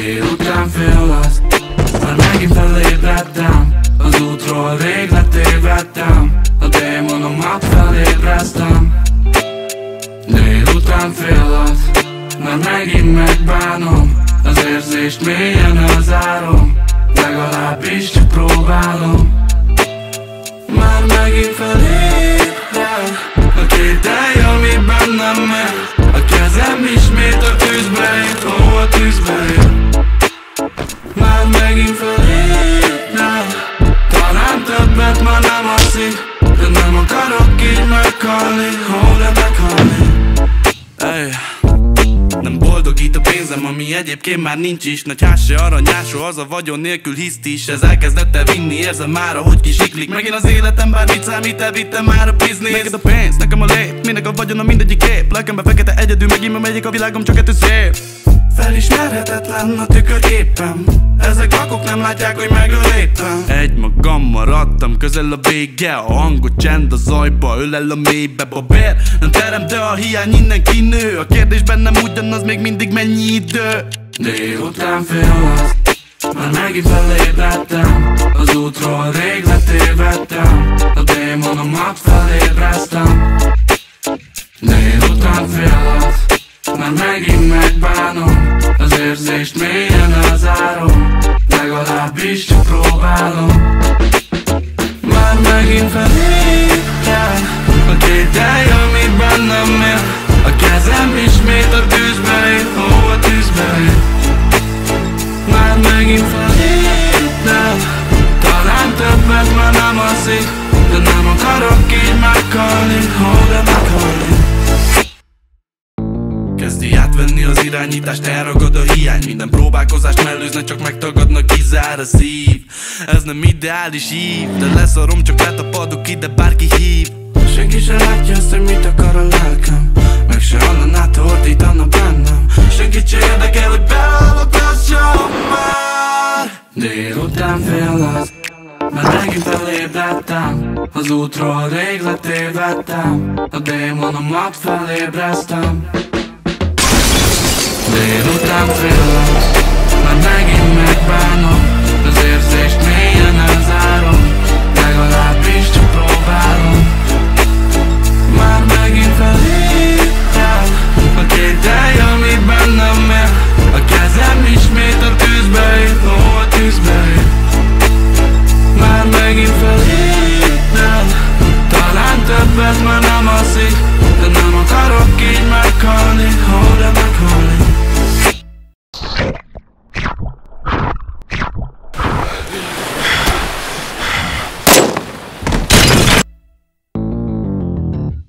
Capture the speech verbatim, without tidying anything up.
Délután fél alatt már megint felébredtem, az útról rég letévedtem, a démonomat felébreztem. Délután fél alatt már megint megbánom, az érzést mélyen elzárom, legalábbis csak próbálom. Már megint felébred a kételj, ami bennem megy, a kezem ismét a tűzbe ér, ó, a tűzbe ér. Már megint felébred, talán többet már nem alszik, de nem akarok így meghalni, ó, de meghalni. Hey. Nem boldogít a pénzem, ami egyébként már nincs is. Nagy ház se aranyásó, az a vagyon nélkül hiszt is. Ez elkezdett el vinni, érzem már, ahogy kisiklik. Megint az életem, bár mit számít, elvittem már a biznisz. Neked a pénz, nekem a lét, minek a vagyona, mindegyik kép. Lelkembe fekete egyedül, megint megyek a világom, csak ettől szép. Felismerhetetlen a tükörképem, ezek vakok nem látják, hogy megöléptem. Egy magam maradtam, közel a vége, a hangot csend a zajba, ölel a mélybe. Babér nem terem, de a hiány innen kinő. A kérdés bennem ugyanaz, még mindig mennyi idő. Délután fél alatt már megint felébredtem, az útról rég letévedtem, a démonomat felébreztem. Délután fél alatt már megint megbánom, az érzést mélyen elzárom, legalábbis csak próbálom. Már megint felébred a kételj, ami bennem él, a kezem ismét a tűzbe ér, ó, a tűzbe ér. Már megint felébred, talán többet már nem alszik, de nem akarok így meghalni, ó, de meghalni. Kezdi átvenni az irányítást, elragad a hiány. Minden próbálkozást mellőzne, csak megtagadnak, kizár a szív. Ez nem ideális ív, de leszarom, csak betapadok ide, bárki hív. Senki se látja azt, hogy mit akar a lelkem, meg se hallanát ordítana bennem. Senkit se érdekel, hogy beavatasson már. Délután fél alatt már megint felébredtem, az útról rég letévedtem, a démonomat felébreztem. Délután fél alatt már megint megbánom, az érzést